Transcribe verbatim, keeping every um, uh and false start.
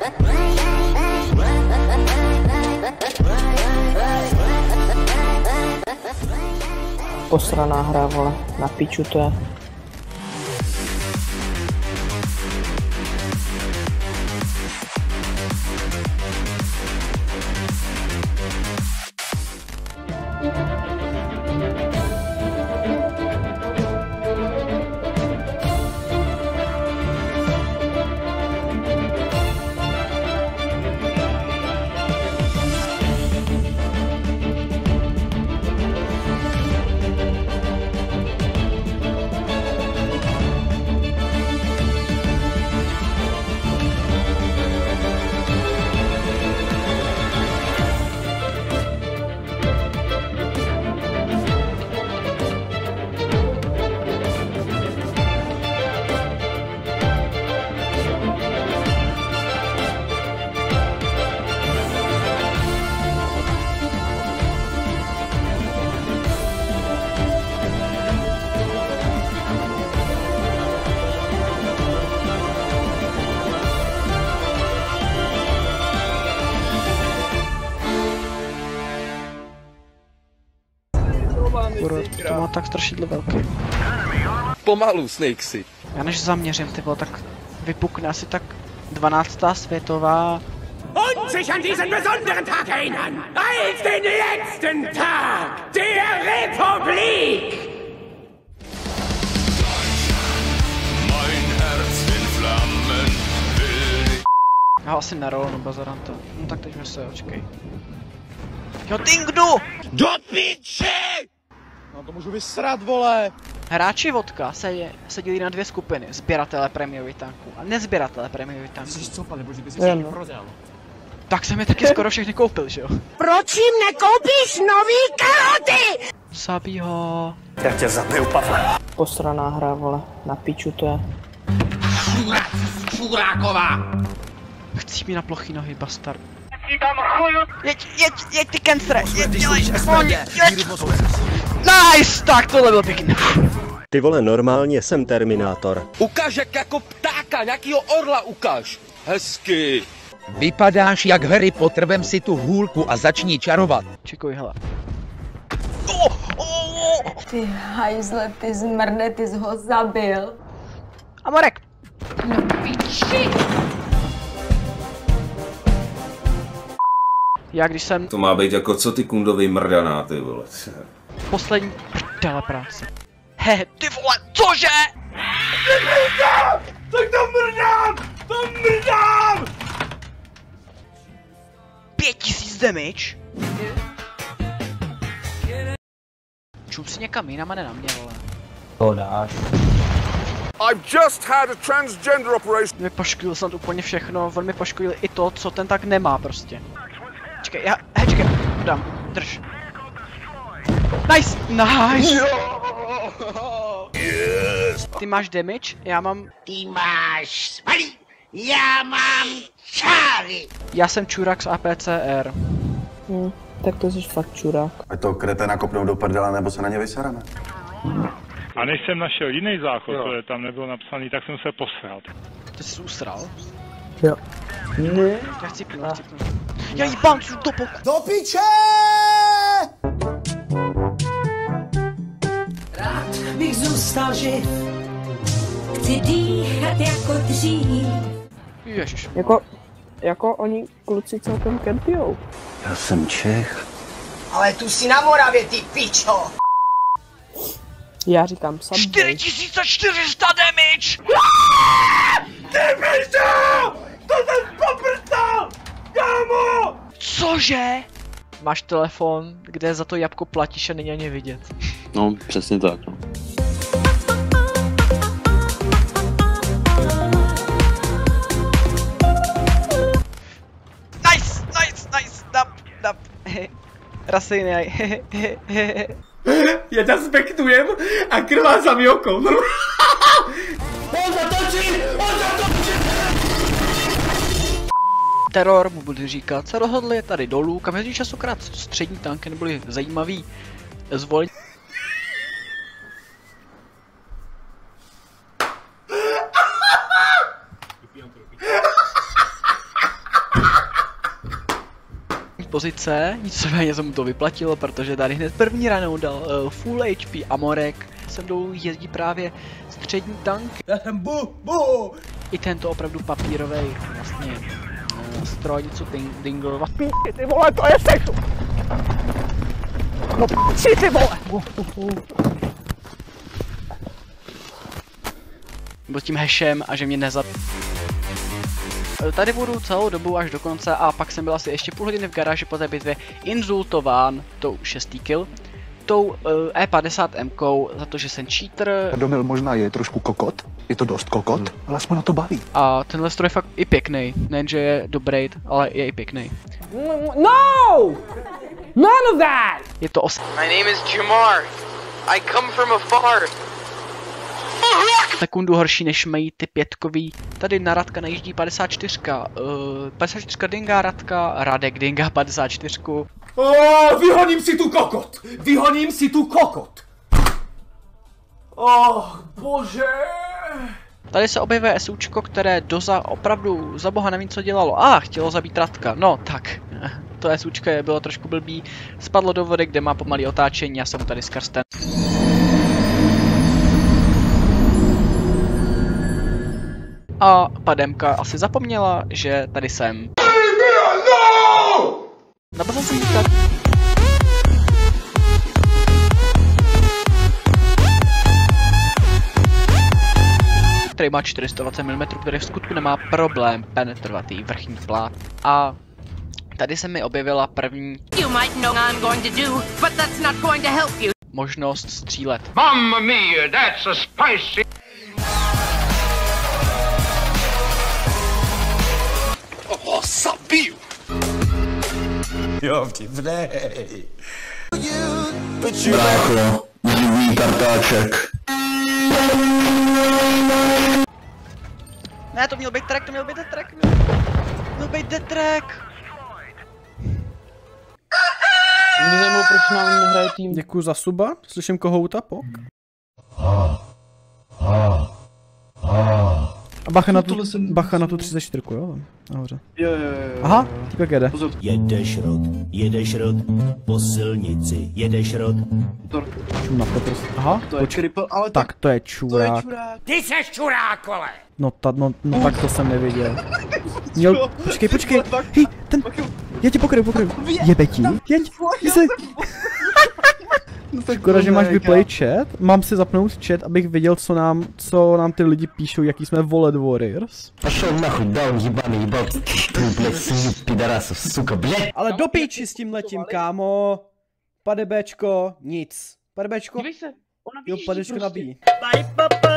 Posraná hra, vole, na piču to je. To má tak strašidlo velký. Pomalu, Snakesy. Já než zaměřím, ty vole, tak vypukne asi tak dvanáctá světová. Und sich an diesen besonderen Tag erinnern, als den letzten Tag der Republik! Mein Herz in Flammen will. Já ho asi nerolnu, bazaranta. No tak teď mi se, očkej. Jo, Dingdu! Do piči! No to můžu vysrat, vole! Hráči vodka se, je, se dělí na dvě skupiny. Sběratele prémiových tanků a nezběratele prémiových tanků. Jsi co, pane bože, ty jsi Jen. prodal. Tak jsem je taky skoro všechny koupil, že jo? Proč jim nekoupíš nový karoty? Zabij ho. Já tě zabiju, Pavle. Posraná hra, vole, na piču to je. Šuráková! Chci mi na plochý nohy, bastard. Jeď, jeď, jeď ty kensre, jeď, dělej, pojď, jeď! Nice! Tak tohle bylo pěkný. Ty vole, normálně jsem Terminátor. Ukaž jak jako ptáka, nějakýho orla ukaž. Hezky. Vypadáš jak Harry Potter, vem si tu hůlku a začni čarovat. Čekuj, hele. Oh, oh, oh. Ty hajzle, ty zmrde, ty jsi ho zabil. Amorek! No piči! Já když jsem... To má být jako co ty kundový mrdaná, ty vole. Poslední prdele práce. He, ty vole, cože? Tak to mrdám! To mrdám! Pět tisíc damage? Čum si někam jinam a ne na mě, vole. To dáš. I've just had a transgender operation. Mě poškodil snad úplně všechno, on mi poškodil i to, co ten tak nemá prostě. Čekej, já, hej, čekej, dám, drž. Nice, nice! Yes. Ty máš damage, já mám... Ty máš svalí, já mám čáry. Já jsem čurák z A P C R. Hm, tak to jsi fakt čurák. Ať to kreténa kopnou do prdele, nebo se na ně vysereme. A než jsem našel jiný záchod, které tam nebylo napsaný, tak jsem se posral. Ty jsi usral? Jo. Ne. Já chci pnout, chci pnout. Já jí bancu do boku. Do piče! Rád bych zůstal živ, chci dýchat jako dřív. Ježiš. Jako, jako oni kluci celkem kempijou. Já jsem Čech. Ale tu si na Moravě, ty pičo! Já říkám Subway. čtyři tisíce čtyři sta damage! Ty pičo! To jsem poprcal! Kámo! Cože? Máš telefon, kde za to jabko platíš a není ani vidět. No, přesně tak, no. Nice, nice, nice, dap, dap, he, rasejnej, he, he, he. Je to spektujem a krvá za mi oko. On zatočí! On zatočí! Teror mu budu říkat, se rozhodli tady dolů, kam jezdí častokrát střední tanky nebyly zajímavý zvolení. pozice, nicméně se mu to vyplatilo, protože tady hned první ranou dal uh, full H P Amorek, se mnou jezdí právě střední tank. Já jsem bu, bu. I tento opravdu papírový vlastně uh, stroj, něco dingle. Ty vole, to je sexu! No p***či, ty vole! Byl tím hashem a že mě nezap... Tady budu celou dobu až do konce a pak jsem byl asi ještě půl hodiny v garáži po té bitvě insultován tou šestý kill, tou uh, E padesát M kou za to, že jsem cheater. Domil možná je trošku kokot, je to dost kokot, hmm. ale aspoň na to baví. A tenhle stroj je fakt i pěkný, nejenže je dobrý, ale je i pěkný. No! None of that! Je to os... My name is Jamar. I come from afar. Sekundu horší, než mají ty pětkový. Tady na Radka najíždí padesát čtyři. Uh, padesát čtyři dinga Radka, Radek dinga padesát čtyři. Oh, vyhoním si tu kokot! Vyhoním si tu kokot! Oh, bože! Tady se objevuje SUčko, které doza opravdu za boha nevím co dělalo. A ah, chtělo zabít Radka. No tak, to SUčko je bylo trošku blbý. Spadlo do vody, kde má pomalý otáčení, já jsem mu tady skrz ten. A pademka asi zapomněla, že tady jsem. Nabazal jsem tak. Který má čtyři sta dvacet milimetrů, který v skutku nemá problém penetrovat její vrchní plát. A tady se mi objevila první možnost střílet. Mamma mia, that's a spicy. Oh, sabiju! Jo, vtipnej. Brácho, divný kartáček. Ne, to měl být track, to měl být track, měl, měl být dead track. Mě zajímalo, proč nám nehraje tým. Děkuju za suba, slyším kohouta, pok. A bacha na tu, bacha na tu třicet čtyři, jo? Nahoře. Jo, jo, jo. Aha, jak jede. Jedeš rod, jedeš rod, po silnici, jedeš rod. Čum na to prostě. Aha, to je kripl, ale tak to je čurák. Ty seš čurák, vole! No, ta, no, no tak to jsem neviděl. Měl, počkej, počkej, hej, ten, já ti pokryju, pokryju. Jebe ti, jeď, jsi. Škoda, že máš vyplay chat. Mám si zapnout chat, abych viděl, co nám, co nám ty lidi píšou, jaký jsme Wallet Warriors. Pošel nachuj, down, jebany, jebal, blěd, pidarasov, suka, blěd. Ale do píči s tím letím, kámo. Padebečko, nic. Padebečko? Jo, padečko nabíjí.